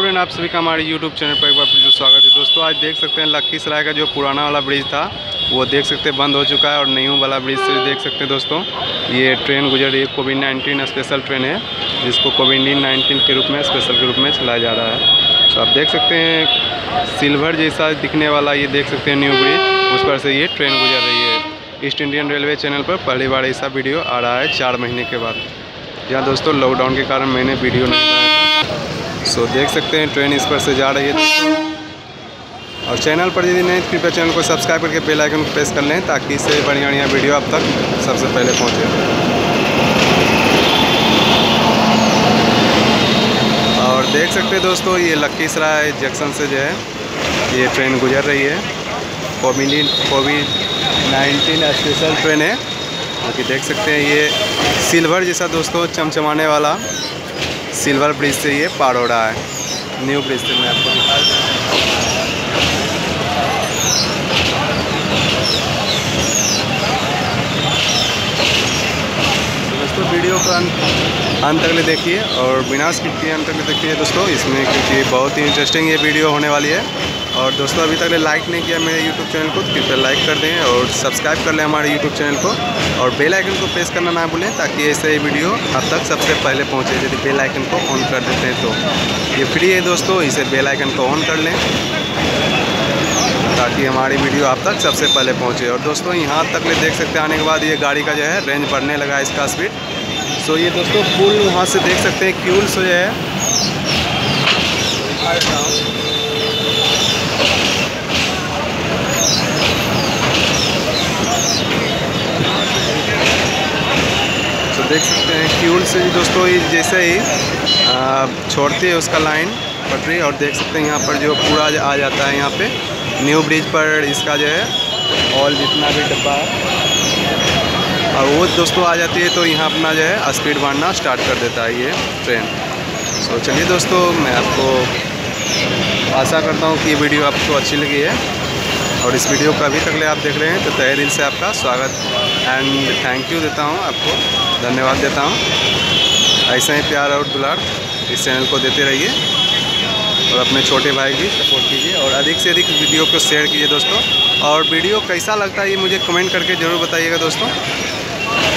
Friend, आप सभी का हमारे यूट्यूब चैनल पर एक बार फिर से स्वागत है। दोस्तों आज देख सकते हैं लखीसराय का जो पुराना वाला ब्रिज था वो देख सकते हैं बंद हो चुका है और न्यू वाला ब्रिज से देख सकते हैं दोस्तों ये ट्रेन गुजर रही है। कोविड-19 स्पेशल ट्रेन है जिसको कोविड-19 के रूप में स्पेशल के रूप में चलाया जा रहा है। तो आप देख सकते हैं सिल्वर जैसा दिखने वाला ये देख सकते हैं न्यू ब्रिज, उस पर से ये ट्रेन गुजर रही है। ईस्ट इंडियन रेलवे चैनल पर पहली बार ऐसा वीडियो आ रहा है 4 महीने के बाद। यहाँ दोस्तों लॉकडाउन के कारण मैंने वीडियो नहीं बनाया था। सो देख सकते हैं ट्रेन इस पर से जा रही है दोस्तों। और चैनल पर यदि नहीं कृपया चैनल को सब्सक्राइब करके बेल आइकन को प्रेस कर लें ताकि इससे बढ़िया बढ़िया वीडियो आप तक सबसे पहले पहुँचे। और देख सकते हैं दोस्तों ये लखीसराय जंक्शन से जो है ये ट्रेन गुजर रही है। कोविड-19 स्पेशल ट्रेन है जो कि देख सकते हैं ये सिल्वर जैसा दोस्तों चमचमाने वाला सिल्वर ब्रिज से ये पार हो रहा है। न्यू ब्रिज से मैं आपको दिखा दोस्तों वीडियो का अंत तक ले देखिए और बिना स्किप किए अंत तक ले देखिए दोस्तों इसमें, क्योंकि बहुत ही इंटरेस्टिंग ये वीडियो होने वाली है। और दोस्तों अभी तक लाइक नहीं किया मेरे यूट्यूब चैनल को तो कृपया लाइक कर दें और सब्सक्राइब कर लें हमारे यूट्यूब चैनल को और बेल आइकन को प्रेस करना ना भूलें ताकि ऐसे ही वीडियो आप तक सबसे पहले पहुंचे। यदि बेल आइकन को ऑन कर देते हैं तो ये फ्री है दोस्तों, इसे बेल आइकन को ऑन कर लें ताकि हमारी वीडियो आप तक सबसे पहले पहुँचे। और दोस्तों यहाँ तक ले देख सकते हैं आने के बाद ये गाड़ी का जो है रेंज बढ़ने लगा है इसका स्पीड। सो ये दोस्तों पुल वहाँ से देख सकते हैं क्यूल से जो है देख सकते हैं क्यूल से दोस्तों ये जैसे ही छोड़ती है उसका लाइन पटरी। और देख सकते हैं यहाँ पर जो पूरा आ जाता है यहाँ पे न्यू ब्रिज पर इसका जो है ऑल जितना भी डब्बा है और वो दोस्तों आ जाती है तो यहाँ अपना जो है स्पीड बढ़ना स्टार्ट कर देता है ये ट्रेन। सो चलिए दोस्तों मैं आपको आशा करता हूँ कि ये वीडियो आपको अच्छी लगी है और इस वीडियो को अभी तक ले आप देख रहे हैं तो तहे दिल से आपका स्वागत एंड थैंक यू देता हूं, आपको धन्यवाद देता हूं। ऐसा ही प्यार और दुलार इस चैनल को देते रहिए और अपने छोटे भाई की सपोर्ट कीजिए और अधिक से अधिक वीडियो को शेयर कीजिए दोस्तों। और वीडियो कैसा लगता है ये मुझे कमेंट करके ज़रूर बताइएगा दोस्तों।